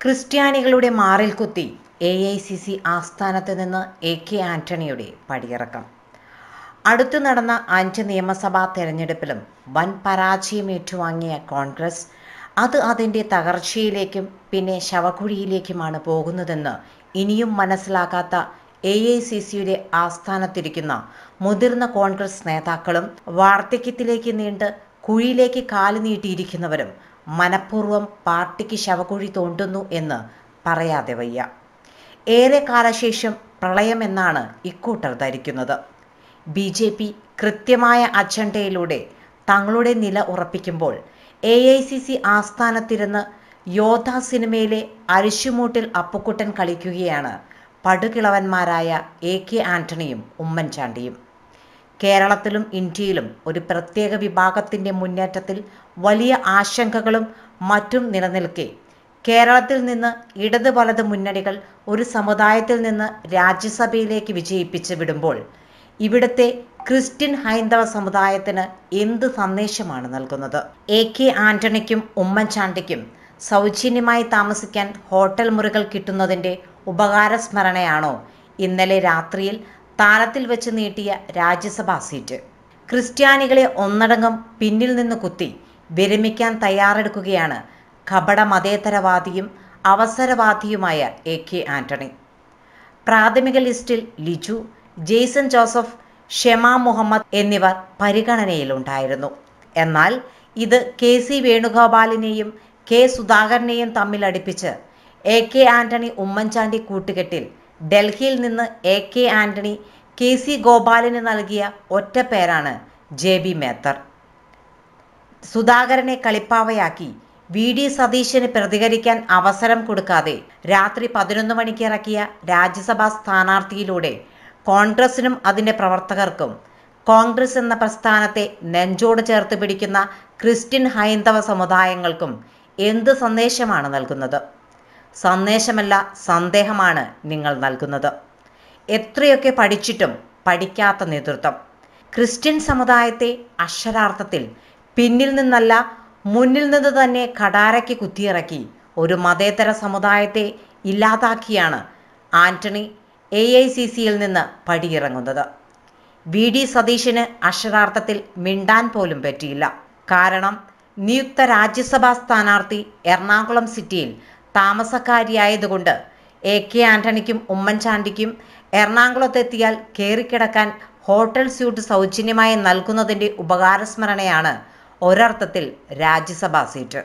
ക്രിസ്ത്യാനികളുടെ മാറിൽ കുത്തി AICC ആസ്ഥാനത്ത് നിന്ന് AK ആന്റണിയുടെ പടിയിറക്കം. അടുത്തു നടന്ന 5 നിയമസഭാ തെരഞ്ഞെടുപ്പിലും വൻ പരാജയം ഏറ്റുവാങ്ങിയ കോൺഗ്രസ് അത് അതിൻ്റെ തകർച്ചയിലേക്കും പിന്നെ ശവക്കുഴിയിലേക്കുമാണ് പോകുന്നതെന്ന് ഇനിയും മനസ്സിലാക്കാത്ത AICCയുടെ ആസ്ഥാനത്തിരിക്കുന്ന മുതിർന്ന കോൺഗ്രസ് നേതാക്കളും വാർദ്ധക്യത്തിലേക്ക് നീണ്ട് കുഴിയിലേക്ക് കാല് നീട്ടിയിരിക്കുന്നവരും മനഃപൂർവ്വം പാർട്ടിക്ക് ശവക്കുഴി തോണ്ടുന്നു എന്ന് പറയാതെ വയ്യ. ഏറെ കാലശേഷം പ്രളയമെന്നാണ് ഇക്കൂട്ടർ ധരിക്കുന്നത്. BJP കൃത്യമായ അജണ്ടയിലൂടെ തങ്ങളുടെ നില ഉറപ്പിക്കുമ്പോൾ AICC ആസ്ഥാനത്തിരുന്ന് യോധ സിനിമയിലെ അരിശുമൂട്ടിൽ അപ്പുക്കുട്ടൻ കളിക്കുകയാണ് പടുകിളവന്മാരായ AK ആന്റണിയും ഉമ്മൻചാണ്ടിയും. കേരളത്തിലും ഇന്ത്യയിലും ഒരു പ്രത്യേക വിഭാഗത്തിൻ്റെ മുന്നേറ്റത്തിൽ വലിയ ആശങ്കകളും മറ്റും നിലനിൽക്കെ കേരളത്തിൽ നിന്ന് ഇടത് വലത് മുന്നണികൾ ഒരു സമുദായത്തിൽ നിന്ന് രാജ്യസഭയിലേക്ക് വിജയിപ്പിച്ച് വിടുമ്പോൾ ഇവിടുത്തെ ക്രിസ്ത്യൻ ഹൈന്ദവ സമുദായത്തിന് എന്ത് സന്ദേശമാണ് നൽകുന്നത്? AK ആന്റണിക്കും ഉമ്മൻചാണ്ടിക്കും സൗജന്യമായി താമസിക്കാൻ ഹോട്ടൽ മുറികൾ കിട്ടുന്നതിൻ്റെ ഉപകാരസ്മരണയാണോ ഇന്നലെ രാത്രിയിൽ താലത്തിൽ വെച്ച് നീട്ടിയ രാജ്യസഭാ സീറ്റ്? ക്രിസ്ത്യാനികളെ ഒന്നടങ്കം പിന്നിൽ നിന്ന് കുത്തി വിരമിക്കാൻ തയ്യാറെടുക്കുകയാണ് കപട മതേതരവാദിയും അവസരവാദിയുമായ AK ആന്റണി. പ്രാഥമിക ലിസ്റ്റിൽ ലിജു, ജെയ്സൺ ജോസഫ്, ഷെമ മുഹമ്മദ് എന്നിവർ പരിഗണനയിലുണ്ടായിരുന്നു. എന്നാൽ ഇത് KC വേണുഗോപാലിനെയും K സുധാകരനെയും തമ്മിൽ അടുപ്പിച്ച് AK ആന്റണി ഉമ്മൻചാണ്ടി കൂട്ടുകെട്ടിൽ ഡൽഹിയിൽ നിന്ന് AK ആന്റണി KC ഗോപാലിന് നൽകിയ ഒറ്റ പേരാണ് JB മേത്തർ. സുധാകരനെ കളിപ്പാവയാക്കി VD സതീശന് പ്രതികരിക്കാൻ അവസരം കൊടുക്കാതെ രാത്രി 11 മണിക്ക് ഇറക്കിയ രാജ്യസഭാ സ്ഥാനാർത്ഥിയിലൂടെ കോൺഗ്രസിനും അതിൻ്റെ പ്രവർത്തകർക്കും കോൺഗ്രസ് എന്ന പ്രസ്ഥാനത്തെ നെഞ്ചോട് ചേർത്ത് പിടിക്കുന്ന ക്രിസ്ത്യൻ ഹൈന്ദവ സമുദായങ്ങൾക്കും എന്ത് സന്ദേശമാണ് നൽകുന്നത്? സന്ദേശമല്ല, സന്ദേഹമാണ് നിങ്ങൾ നൽകുന്നത്. എത്രയൊക്കെ പഠിച്ചിട്ടും പഠിക്കാത്ത നേതൃത്വം. ക്രിസ്ത്യൻ സമുദായത്തെ അക്ഷരാർത്ഥത്തിൽ പിന്നിൽ നിന്നല്ല മുന്നിൽ നിന്ന് തന്നെ കടാരയ്ക്ക് കുത്തിയിറക്കി ഒരു മതേതര സമുദായത്തെ ഇല്ലാതാക്കിയാണ് ആന്റണി AICCയിൽ നിന്ന് പടിയിറങ്ങുന്നത്. VD സതീശന് അക്ഷരാർത്ഥത്തിൽ മിണ്ടാൻ പോലും പറ്റിയില്ല. കാരണം നിയുക്ത രാജ്യസഭാ സ്ഥാനാർത്ഥി എറണാകുളം സിറ്റിയിൽ താമസക്കാരിയായതുകൊണ്ട് AK ആന്റണിക്കും ഉമ്മൻചാണ്ടിക്കും എറണാകുളത്തെത്തിയാൽ കയറിക്കിടക്കാൻ ഹോട്ടൽ സ്യൂട്ട് സൗജന്യമായി നൽകുന്നതിൻ്റെ ഉപകാരസ്മരണയാണ് ഒരർത്ഥത്തിൽ രാജ്യസഭാ സീറ്റ്.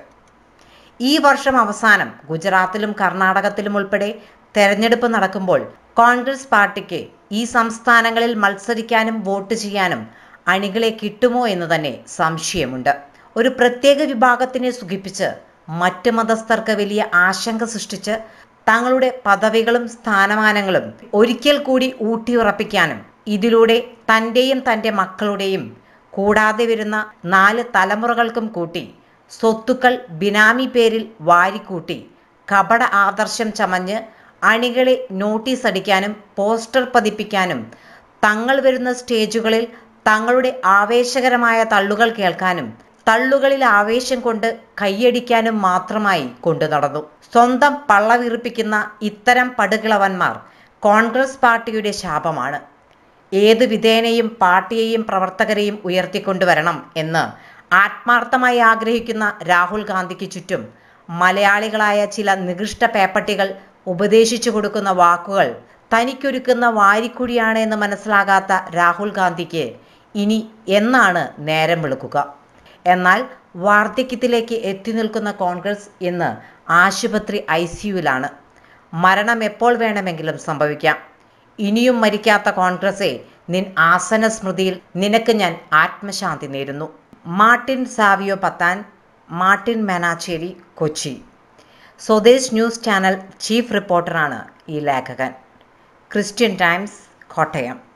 ഈ വർഷം അവസാനം ഗുജറാത്തിലും കർണാടകത്തിലും ഉൾപ്പെടെ തെരഞ്ഞെടുപ്പ് നടക്കുമ്പോൾ കോൺഗ്രസ് പാർട്ടിക്ക് ഈ സംസ്ഥാനങ്ങളിൽ മത്സരിക്കാനും വോട്ട് ചെയ്യാനും അണികളെ കിട്ടുമോ എന്ന് തന്നെ സംശയമുണ്ട്. ഒരു പ്രത്യേക വിഭാഗത്തിനെ സുഖിപ്പിച്ച് മറ്റ് മതസ്ഥർക്ക് വലിയ ആശങ്ക സൃഷ്ടിച്ച് തങ്ങളുടെ പദവികളും സ്ഥാനമാനങ്ങളും ഒരിക്കൽ കൂടി ഊട്ടിയുറപ്പിക്കാനും ഇതിലൂടെ തൻ്റെയും തൻ്റെ മക്കളുടെയും കൂടാതെ വരുന്ന 4 തലമുറകൾക്കും കൂട്ടി സ്വത്തുക്കൾ ബിനാമി പേരിൽ വാരിക്കൂട്ടി കപട ആദർശം ചമഞ്ഞ് അണികളെ നോട്ടീസ് അടിക്കാനും പോസ്റ്റർ പതിപ്പിക്കാനും തങ്ങൾ വരുന്ന സ്റ്റേജുകളിൽ തങ്ങളുടെ ആവേശകരമായ തള്ളുകൾ കേൾക്കാനും തള്ളുകളിൽ ആവേശം കൊണ്ട് കൈയടിക്കാനും മാത്രമായി കൊണ്ടു നടന്നു. സ്വന്തം പള്ള വീർപ്പിക്കുന്ന ഇത്തരം പടുകിളവന്മാർ കോൺഗ്രസ് പാർട്ടിയുടെ ശാപമാണ്. ഏത് വിധേനയും പാർട്ടിയെയും പ്രവർത്തകരെയും ഉയർത്തിക്കൊണ്ടുവരണം എന്ന് ആത്മാർത്ഥമായി ആഗ്രഹിക്കുന്ന രാഹുൽ ഗാന്ധിക്ക് ചുറ്റും മലയാളികളായ ചില നികൃഷ്ട പേപ്പട്ടികൾ ഉപദേശിച്ചു കൊടുക്കുന്ന വാക്കുകൾ തനിക്കൊരുക്കുന്ന വാരിക്കുഴിയാണ് എന്ന് മനസ്സിലാകാത്ത രാഹുൽ ഗാന്ധിക്ക് ഇനി എന്നാണ് നേരം വെളുക്കുക? എന്നാൽ വാർദ്ധക്യത്തിലേക്ക് എത്തി നിൽക്കുന്ന കോൺഗ്രസ് ഇന്ന് ആശുപത്രി ICUവിലാണ്. മരണം എപ്പോൾ വേണമെങ്കിലും സംഭവിക്കാം. ഇനിയും മരിക്കാത്ത കോൺഗ്രസെ, നിൻ ആസന സ്മൃതിയിൽ നിനക്ക് ഞാൻ ആത്മശാന്തി നേരുന്നു. Martin Savio Pathan, Martin Menacherry, Kochi. Swadesh news channel chief റിപ്പോർട്ടറാണ് ഈ ലേഖകൻ. Christian Times, Kottayam.